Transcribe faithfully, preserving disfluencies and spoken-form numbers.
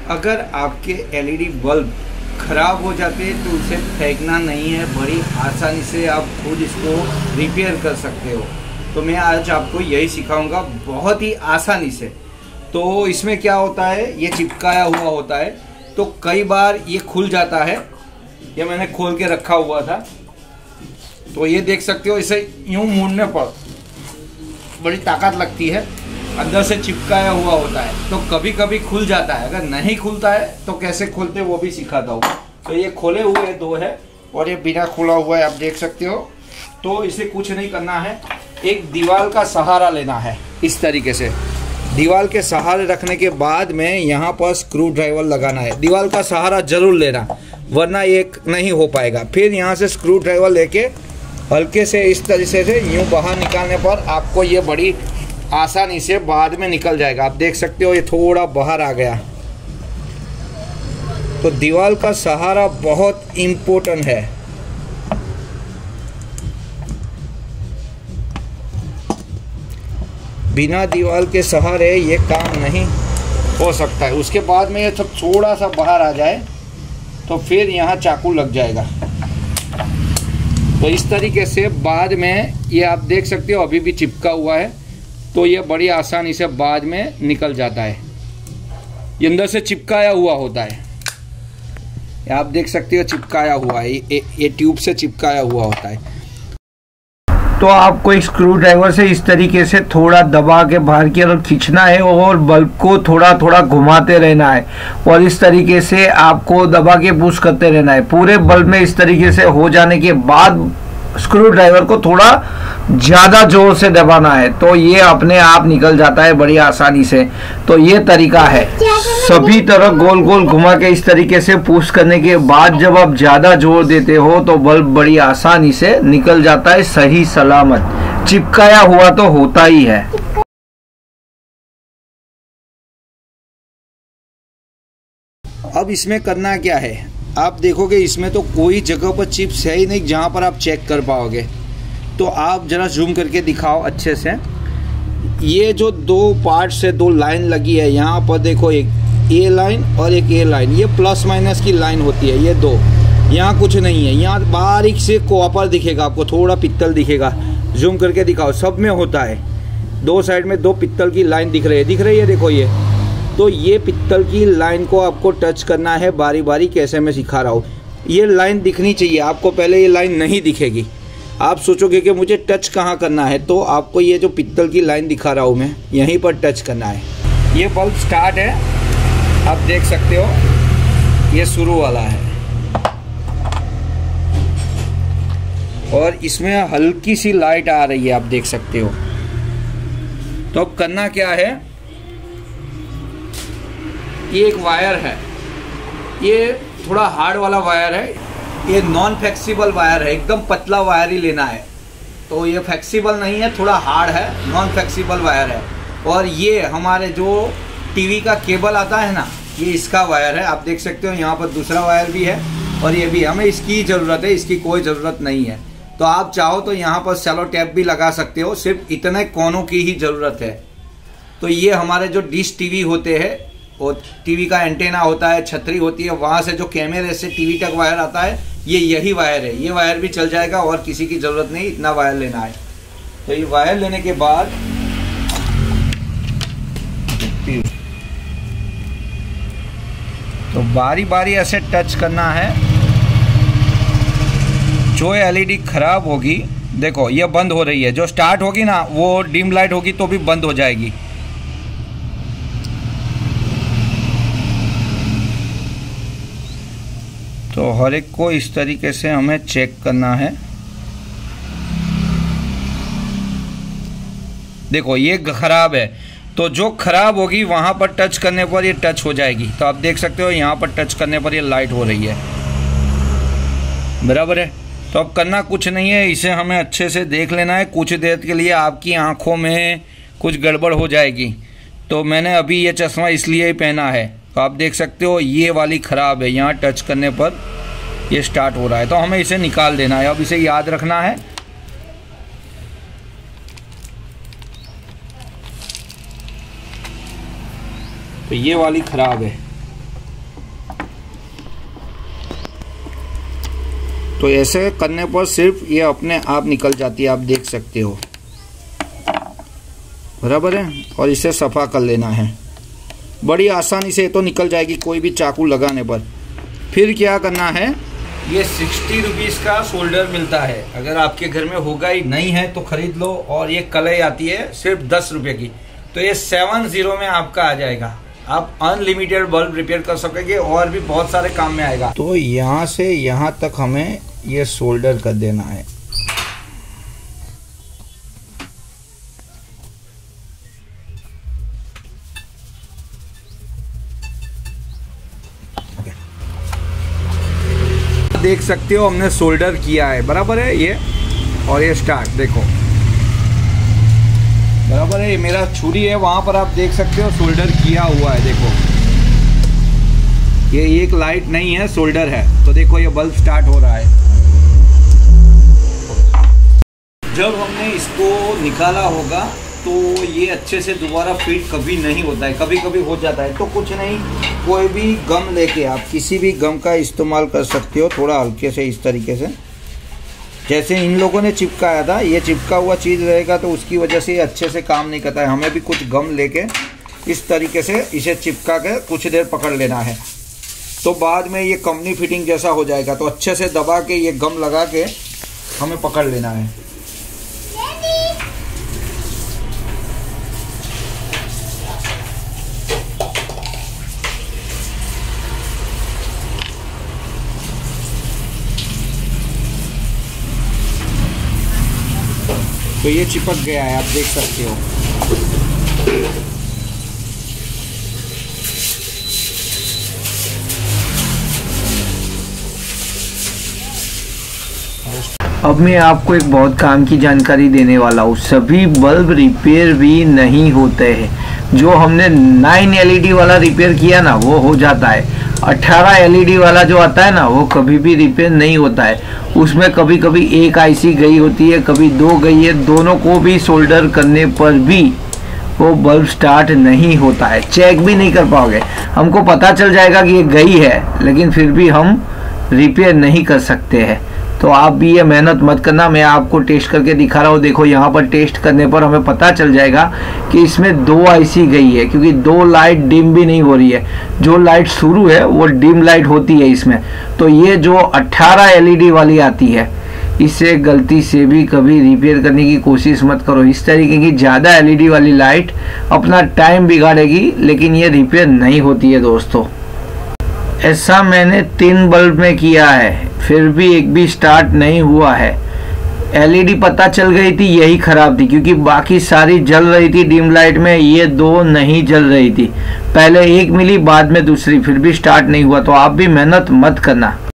अगर आपके LED bulb ख़राब हो जाते हैं तो उसे फेंकना नहीं है, बड़ी आसानी से आप खुद इसको रिपेयर कर सकते हो। तो मैं आज आपको यही सिखाऊंगा बहुत ही आसानी से। तो इसमें क्या होता है, ये चिपकाया हुआ होता है तो कई बार ये खुल जाता है। ये मैंने खोल के रखा हुआ था तो ये देख सकते हो, इसे यूं मोड़ने पर बड़ी ताकत लगती है, अंदर से चिपकाया हुआ होता है तो कभी कभी खुल जाता है। अगर नहीं खुलता है तो कैसे खोलते वो भी सिखाता हूँ। तो ये खोले हुए दो है और ये बिना खुला हुआ है, आप देख सकते हो। तो इसे कुछ नहीं करना है, एक दीवार का सहारा लेना है। इस तरीके से दीवार के सहारे रखने के बाद में यहाँ पर स्क्रू ड्राइवर लगाना है। दीवार का सहारा जरूर लेना वरना ये नहीं हो पाएगा। फिर यहाँ से स्क्रू ड्राइवर लेके हल्के से इस तरीके से यूँ बाहर निकालने पर आपको ये बड़ी आसानी से बाद में निकल जाएगा। आप देख सकते हो ये थोड़ा बाहर आ गया। तो दीवार का सहारा बहुत इम्पोर्टेंट है। बिना दीवार के सहारे ये काम नहीं हो सकता है। उसके बाद में ये सब थोड़ा सा बाहर आ जाए तो फिर यहाँ चाकू लग जाएगा। तो इस तरीके से बाद में ये आप देख सकते हो अभी भी चिपका हुआ है तो ये बड़ी आसानी से बाद में निकल जाता है। ये अंदर से चिपकाया हुआ होता है, आप देख सकते हो चिपकाया हुआ है, ये, ये ट्यूब से चिपकाया हुआ होता है। तो आपको एक स्क्रू ड्राइवर से इस तरीके से थोड़ा दबा के बाहर की ओर खींचना है और बल्ब को थोड़ा थोड़ा घुमाते रहना है और इस तरीके से आपको दबा के पुश करते रहना है। पूरे बल्ब में इस तरीके से हो जाने के बाद स्क्रू ड्राइवर को थोड़ा ज़्यादा जोर से दबाना है तो ये अपने आप निकल जाता है बड़ी आसानी से। तो ये तरीका है, सभी तरह गोल गोल घुमा के इस तरीके से पुश करने के बाद जब आप ज़्यादा जोर देते हो तो बल्ब बड़ी आसानी से निकल जाता है सही सलामत। चिपकाया हुआ तो होता ही है। अब इसमें करना क्या है, आप देखोगे इसमें तो कोई जगह पर चिप्स है ही नहीं जहाँ पर आप चेक कर पाओगे। तो आप ज़रा जूम करके दिखाओ अच्छे से। ये जो दो पार्ट से दो लाइन लगी है यहाँ पर देखो, एक ए लाइन और एक ए लाइन, ये प्लस माइनस की लाइन होती है। ये दो यहाँ कुछ नहीं है, यहाँ बारीक से कॉपर दिखेगा आपको, थोड़ा पित्तल दिखेगा। जूम करके दिखाओ, सब में होता है। दो साइड में दो पित्तल की लाइन दिख रही है, दिख रही है देखो ये। तो ये पित्तल की लाइन को आपको टच करना है बारी बारी, कैसे मैं सिखा रहा हूँ। ये लाइन दिखनी चाहिए आपको, पहले ये लाइन नहीं दिखेगी। आप सोचोगे कि मुझे टच कहाँ करना है, तो आपको ये जो पित्तल की लाइन दिखा रहा हूँ मैं, यहीं पर टच करना है। ये बल्ब स्टार्ट है, आप देख सकते हो ये शुरू वाला है और इसमें हल्की सी लाइट आ रही है, आप देख सकते हो। तो अब करना क्या है, ये एक वायर है, ये थोड़ा हार्ड वाला वायर है, ये नॉन फ्लेक्सिबल वायर है, एकदम पतला वायर ही लेना है। तो ये फ्लेक्सिबल नहीं है, थोड़ा हार्ड है, नॉन फ्लेक्सिबल वायर है। और ये हमारे जो टीवी का केबल आता है ना, ये इसका वायर है, आप देख सकते हो। यहाँ पर दूसरा वायर भी है और ये भी, हमें इसकी ज़रूरत है, इसकी कोई ज़रूरत नहीं है। तो आप चाहो तो यहाँ पर सेलो टेप भी लगा सकते हो, सिर्फ इतने कोनों की ही ज़रूरत है। तो ये हमारे जो डिश टीवी होते हैं, और टीवी का एंटेना होता है, छतरी होती है, वहाँ से जो कैमरे से टीवी तक वायर आता है, ये यही वायर है। ये वायर भी चल जाएगा और किसी की ज़रूरत नहीं, इतना वायर लेना है। तो ये वायर लेने के बाद तो बारी बारी ऐसे टच करना है। जो एलईडी खराब होगी, देखो ये बंद हो रही है, जो स्टार्ट होगी ना वो डिम लाइट होगी तो भी बंद हो जाएगी। तो हर एक को इस तरीके से हमें चेक करना है। देखो ये खराब है, तो जो खराब होगी वहाँ पर टच करने पर ये टच हो जाएगी। तो आप देख सकते हो यहाँ पर टच करने पर ये लाइट हो रही है, बराबर है। तो अब करना कुछ नहीं है, इसे हमें अच्छे से देख लेना है। कुछ देर के लिए आपकी आँखों में कुछ गड़बड़ हो जाएगी, तो मैंने अभी ये चश्मा इसलिए ही पहना है। तो आप देख सकते हो ये वाली ख़राब है, यहाँ टच करने पर ये स्टार्ट हो रहा है, तो हमें इसे निकाल देना है। अब इसे याद रखना है। तो ये वाली ख़राब है, तो ऐसे करने पर सिर्फ ये अपने आप निकल जाती है, आप देख सकते हो, बराबर है। और इसे सफ़ा कर लेना है, बड़ी आसानी से तो निकल जाएगी कोई भी चाकू लगाने पर। फिर क्या करना है, ये सिक्सटी रुपीज़ का शोल्डर मिलता है, अगर आपके घर में होगा ही नहीं है तो ख़रीद लो। और ये कलई आती है सिर्फ दस रुपये की, तो ये सेवन ज़ीरो में आपका आ जाएगा। आप अनलिमिटेड बल्ब रिपेयर कर सकेंगे और भी बहुत सारे काम में आएगा। तो यहाँ से यहाँ तक हमें ये शोल्डर कर देना है। देख सकते हो हमने शोल्डर किया है, बराबर है ये। और ये स्टार्ट देखो, बराबर है। ये मेरा छुरी है, वहाँ पर आप देख सकते हो शोल्डर किया हुआ है। देखो ये एक लाइट नहीं है, शोल्डर है। तो देखो ये बल्ब स्टार्ट हो रहा है। जब हमने इसको निकाला होगा तो ये अच्छे से दोबारा फिट कभी नहीं होता है, कभी कभी हो जाता है। तो कुछ नहीं, कोई भी गम लेके आप किसी भी गम का इस्तेमाल कर सकते हो, थोड़ा हल्के से इस तरीके से, जैसे इन लोगों ने चिपकाया था। ये चिपका हुआ चीज़ रहेगा तो उसकी वजह से ये अच्छे से काम नहीं करता है। हमें भी कुछ गम लेके इस तरीके से इसे चिपका के कुछ देर पकड़ लेना है, तो बाद में ये कंपनी फिटिंग जैसा हो जाएगा। तो अच्छे से दबा के ये गम लगा के हमें पकड़ लेना है। तो ये चिपक गया है, आप देख सकते हो। अब मैं आपको एक बहुत काम की जानकारी देने वाला हूँ। सभी बल्ब रिपेयर भी नहीं होते हैं। जो हमने नाइन एलईडी वाला रिपेयर किया ना वो हो जाता है, अठारह एलईडी वाला जो आता है ना वो कभी भी रिपेयर नहीं होता है। उसमें कभी कभी एक आईसी गई होती है, कभी दो गई है, दोनों को भी सोल्डर करने पर भी वो बल्ब स्टार्ट नहीं होता है। चेक भी नहीं कर पाओगे, हमको पता चल जाएगा कि ये गई है लेकिन फिर भी हम रिपेयर नहीं कर सकते हैं। तो आप भी ये मेहनत मत करना, मैं आपको टेस्ट करके दिखा रहा हूँ। देखो यहाँ पर टेस्ट करने पर हमें पता चल जाएगा कि इसमें दो आईसी गई है, क्योंकि दो लाइट डिम भी नहीं हो रही है। जो लाइट शुरू है वो डिम लाइट होती है इसमें। तो ये जो अठारह एलईडी वाली आती है, इसे गलती से भी कभी रिपेयर करने की कोशिश मत करो। इस तरीके की ज़्यादा एलईडी वाली लाइट अपना टाइम बिगाड़ेगी, लेकिन ये रिपेयर नहीं होती है दोस्तों। ऐसा मैंने तीन बल्ब में किया है, फिर भी एक भी स्टार्ट नहीं हुआ है। एलईडी पता चल गई थी यही खराब थी, क्योंकि बाकी सारी जल रही थी डिम लाइट में, ये दो नहीं जल रही थी। पहले एक मिली, बाद में दूसरी, फिर भी स्टार्ट नहीं हुआ। तो आप भी मेहनत मत करना।